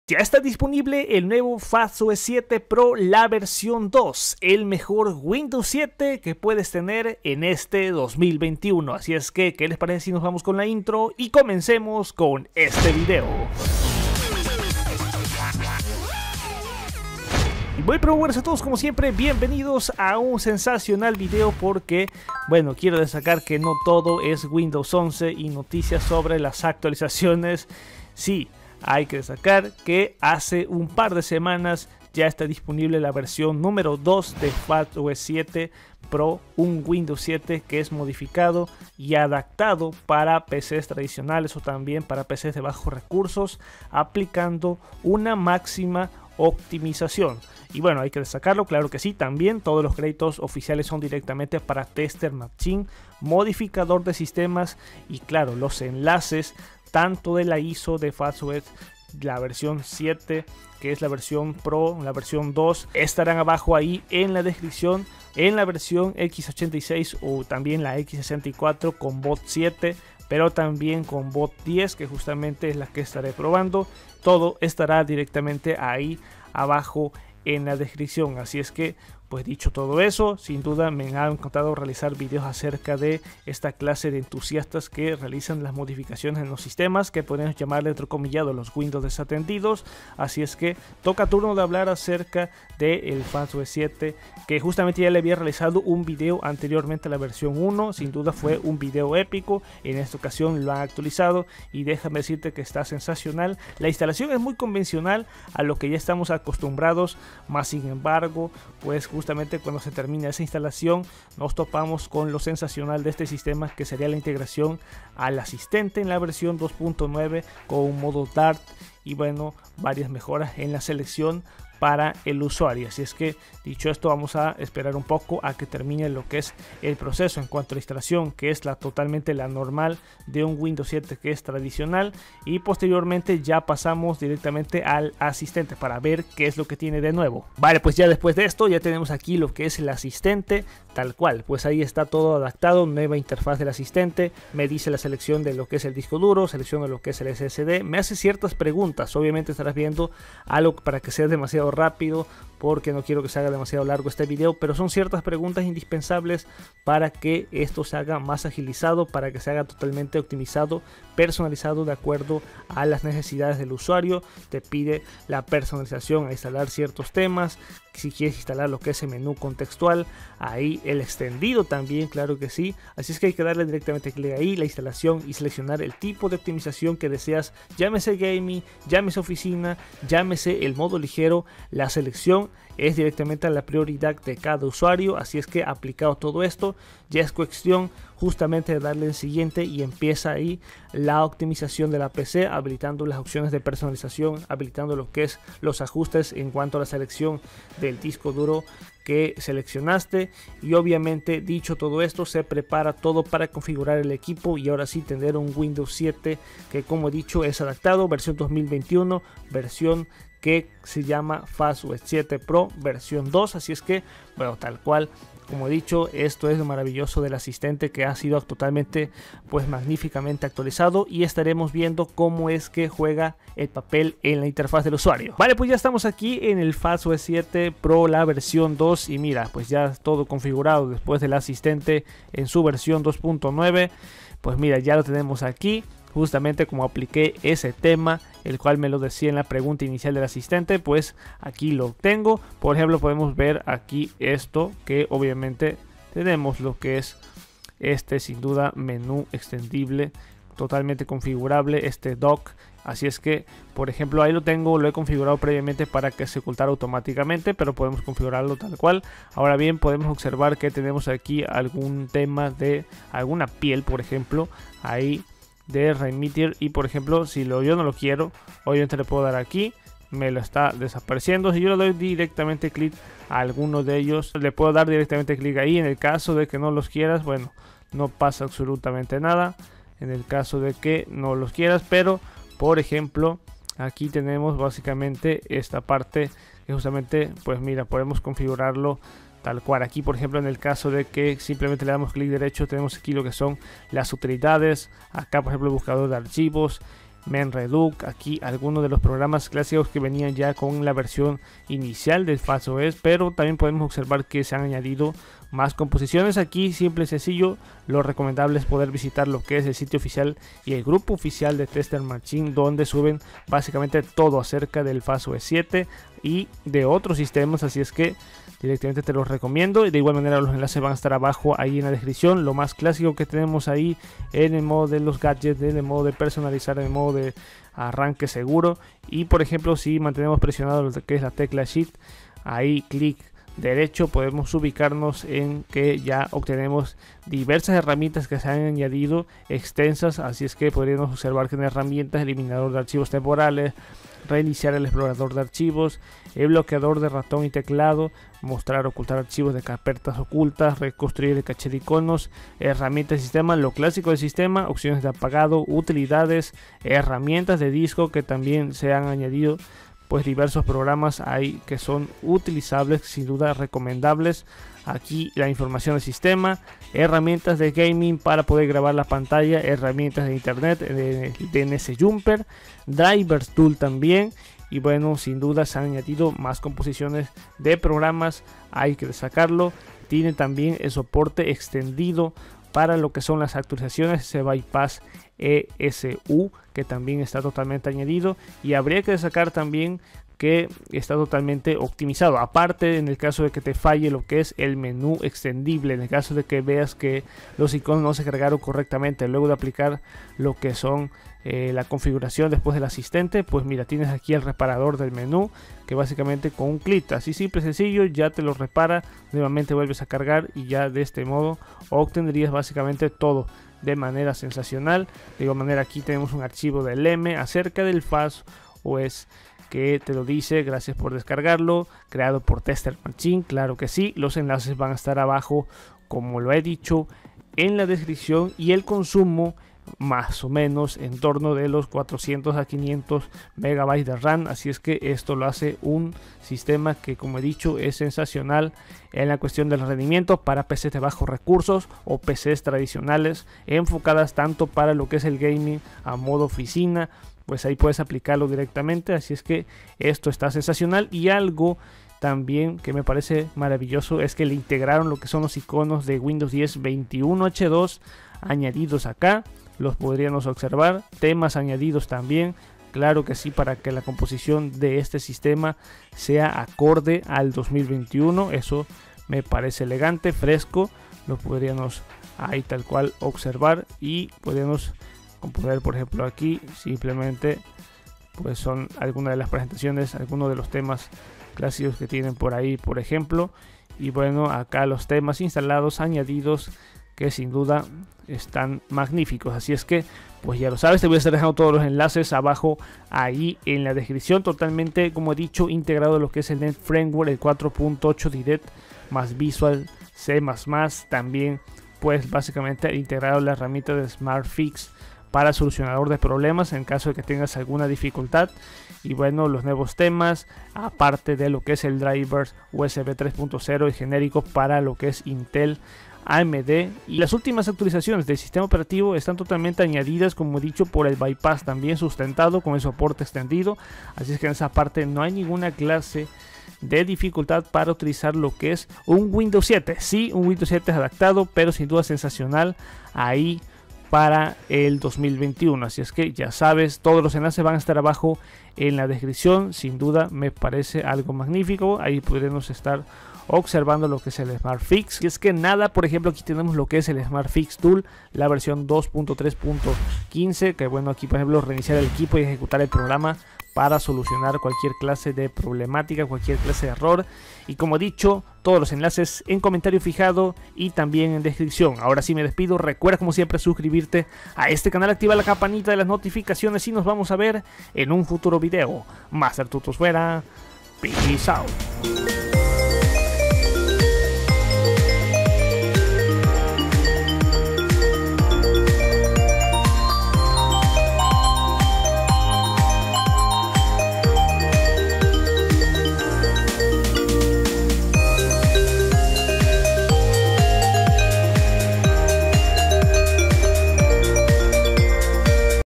Ya está disponible el nuevo FastOS 7 Pro, la versión 2, el mejor Windows 7 que puedes tener en este 2021. Así es que, ¿qué les parece si nos vamos con la intro y comencemos con este video? Y muy buenas a todos, como siempre, bienvenidos a un sensacional video porque, bueno, quiero destacar que no todo es Windows 11 y noticias sobre las actualizaciones. Sí, hay que destacar que hace un par de semanas ya está disponible la versión número 2 de FastOS 7 Pro, un Windows 7 que es modificado y adaptado para PCs tradicionales o también para PCs de bajos recursos, aplicando una máxima optimización. Y bueno, hay que destacarlo, claro que sí, también todos los créditos oficiales son directamente para Tester Machine, modificador de sistemas, y claro, los enlaces tanto de la ISO de FastOS, la versión 7, que es la versión Pro, la versión 2, estarán abajo ahí en la descripción. En la versión x86 o también la x64 con bot 7, pero también con bot 10, que justamente es la que estaré probando. Todo estará directamente ahí abajo en la descripción. Así es que, pues dicho todo eso, sin duda me ha encantado realizar videos acerca de esta clase de entusiastas que realizan las modificaciones en los sistemas, que podemos llamarle entrecomillado los Windows desatendidos. Así es que toca turno de hablar acerca del FastOS 7, que justamente ya le había realizado un video anteriormente a la versión 1. Sin duda fue un video épico. En esta ocasión lo han actualizado y déjame decirte que está sensacional. La instalación es muy convencional a lo que ya estamos acostumbrados, más sin embargo, pues justamente cuando se termina esa instalación nos topamos con lo sensacional de este sistema, que sería la integración al asistente en la versión 2.9 con un modo Dart y bueno, varias mejoras en la selección para el usuario. Así es que, dicho esto, vamos a esperar un poco a que termine lo que es el proceso en cuanto a la instalación, que es totalmente la normal de un Windows 7 que es tradicional, y posteriormente ya pasamos directamente al asistente para ver qué es lo que tiene de nuevo. Vale, pues ya después de esto ya tenemos aquí lo que es el asistente tal cual, pues ahí está todo adaptado, nueva interfaz del asistente, me dice la selección de lo que es el disco duro, selecciona lo que es el SSD, me hace ciertas preguntas. Obviamente estarás viendo algo para que sea demasiado rápido porque no quiero que se haga demasiado largo este video, pero son ciertas preguntas indispensables para que esto se haga más agilizado, para que se haga totalmente optimizado, personalizado de acuerdo a las necesidades del usuario. Te pide la personalización a instalar ciertos temas, si quieres instalar lo que es el menú contextual, ahí el extendido también, claro que sí. Así es que hay que darle directamente clic ahí, la instalación, y seleccionar el tipo de optimización que deseas, llámese gaming, llámese oficina, llámese el modo ligero. La selección es directamente a la prioridad de cada usuario. Así es que, aplicado todo esto, ya es cuestión justamente de darle en siguiente y empieza ahí la optimización de la PC, habilitando las opciones de personalización, habilitando lo que es los ajustes en cuanto a la selección del disco duro que seleccionaste. Y obviamente, dicho todo esto, se prepara todo para configurar el equipo y ahora sí tener un Windows 7 que, como he dicho, es adaptado, versión 2021, versión que se llama FastOS 7 Pro versión 2. Así es que, bueno, tal cual, como he dicho, esto es lo maravilloso del asistente, que ha sido totalmente, pues magníficamente actualizado, y estaremos viendo cómo es que juega el papel en la interfaz del usuario. Vale, pues ya estamos aquí en el FastOS 7 Pro, la versión 2, y mira, pues ya todo configurado después del asistente en su versión 2.9. Pues mira, ya lo tenemos aquí. Justamente como apliqué ese tema, el cual me lo decía en la pregunta inicial del asistente, pues aquí lo tengo. Por ejemplo, podemos ver aquí esto, que obviamente tenemos lo que es este, sin duda, menú extendible, totalmente configurable, este dock. Así es que, por ejemplo, ahí lo tengo, lo he configurado previamente para que se ocultara automáticamente, pero podemos configurarlo tal cual. Ahora bien, podemos observar que tenemos aquí algún tema de alguna piel, por ejemplo, ahí de Remitter, y por ejemplo, si yo no lo quiero, obviamente le puedo dar aquí, me lo está desapareciendo. Si yo le doy directamente clic a alguno de ellos, le puedo dar directamente clic ahí. En el caso de que no los quieras, bueno, no pasa absolutamente nada en el caso de que no los quieras, pero por ejemplo, aquí tenemos básicamente esta parte que justamente, pues mira, podemos configurarlo tal cual. Aquí, por ejemplo, en el caso de que simplemente le damos clic derecho, tenemos aquí lo que son las utilidades. Acá, por ejemplo, el buscador de archivos, MenReduc, aquí algunos de los programas clásicos que venían ya con la versión inicial del FastOS, pero también podemos observar que se han añadido más composiciones. Aquí simple y sencillo, lo recomendable es poder visitar lo que es el sitio oficial y el grupo oficial de Tester Machine, donde suben básicamente todo acerca del FastOS 7 y de otros sistemas, así es que directamente te los recomiendo. Y de igual manera los enlaces van a estar abajo ahí en la descripción. Lo más clásico que tenemos ahí en el modo de los gadgets, en el modo de personalizar, en el modo de arranque seguro. Y por ejemplo, si mantenemos presionado lo que es la tecla Shift, ahí clic derecho, podemos ubicarnos en que ya obtenemos diversas herramientas que se han añadido extensas, así es que podríamos observar que en herramientas, eliminador de archivos temporales, reiniciar el explorador de archivos, el bloqueador de ratón y teclado, mostrar, ocultar archivos de carpetas ocultas, reconstruir el caché de iconos, herramientas de sistema, lo clásico del sistema, opciones de apagado, utilidades, herramientas de disco que también se han añadido. Pues diversos programas hay que son utilizables, sin duda recomendables. Aquí la información del sistema, herramientas de gaming para poder grabar la pantalla, herramientas de internet, DNS Jumper, Drivers Tool también. Y bueno, sin duda se han añadido más composiciones de programas, hay que destacarlo. Tiene también el soporte extendido para lo que son las actualizaciones, ese bypass ESU que también está totalmente añadido, y habría que destacar también que está totalmente optimizado. Aparte, en el caso de que te falle lo que es el menú extendible, en el caso de que veas que los iconos no se cargaron correctamente luego de aplicar lo que son la configuración después del asistente, pues mira, tienes aquí el reparador del menú que básicamente con un clic así simple sencillo ya te lo repara, nuevamente vuelves a cargar y ya de este modo obtendrías básicamente todo de manera sensacional. De igual manera aquí tenemos un archivo del M acerca del FastOS que te lo dice, gracias por descargarlo, creado por Tester Machine, claro que sí. Los enlaces van a estar abajo como lo he dicho en la descripción, y el consumo más o menos en torno de los 400 a 500 megabytes de RAM, así es que esto lo hace un sistema que, como he dicho, es sensacional en la cuestión del rendimiento para PCs de bajos recursos o PCs tradicionales enfocadas tanto para lo que es el gaming a modo oficina, pues ahí puedes aplicarlo directamente, así es que esto está sensacional. Y algo también que me parece maravilloso es que le integraron lo que son los iconos de Windows 10 21H2 añadidos acá. Los podríamos observar, temas añadidos también, claro que sí, para que la composición de este sistema sea acorde al 2021. Eso me parece elegante, fresco, lo podríamos ahí tal cual observar, y podríamos componer, por ejemplo, aquí simplemente pues son algunas de las presentaciones, algunos de los temas clásicos que tienen por ahí, por ejemplo. Y bueno, acá los temas instalados, añadidos, que sin duda están magníficos. Así es que pues ya lo sabes, te voy a estar dejando todos los enlaces abajo ahí en la descripción. Totalmente, como he dicho, integrado lo que es el Net Framework, el 4.8 Direct más Visual C++. También pues básicamente integrado la herramienta de SmartFix para solucionador de problemas en caso de que tengas alguna dificultad. Y bueno, los nuevos temas, aparte de lo que es el drivers USB 3.0 y genérico para lo que es Intel, AMD, y las últimas actualizaciones del sistema operativo están totalmente añadidas, como he dicho, por el bypass también sustentado con el soporte extendido, así es que en esa parte no hay ninguna clase de dificultad para utilizar lo que es un Windows 7. Sí, un Windows 7 adaptado, pero sin duda sensacional ahí para el 2021. Así es que ya sabes, todos los enlaces van a estar abajo en la descripción. Sin duda me parece algo magnífico. Ahí podremos estar observando lo que es el SmartFix. Y es que nada, por ejemplo, aquí tenemos lo que es el SmartFix Tool, la versión 2.3.15, que bueno, aquí por ejemplo reiniciar el equipo y ejecutar el programa para solucionar cualquier clase de problemática, cualquier clase de error. Y como he dicho, todos los enlaces en comentario fijado y también en descripción. Ahora sí me despido, recuerda como siempre suscribirte a este canal, activa la campanita de las notificaciones y nos vamos a ver en un futuro video. Master Tutos fuera, peace out.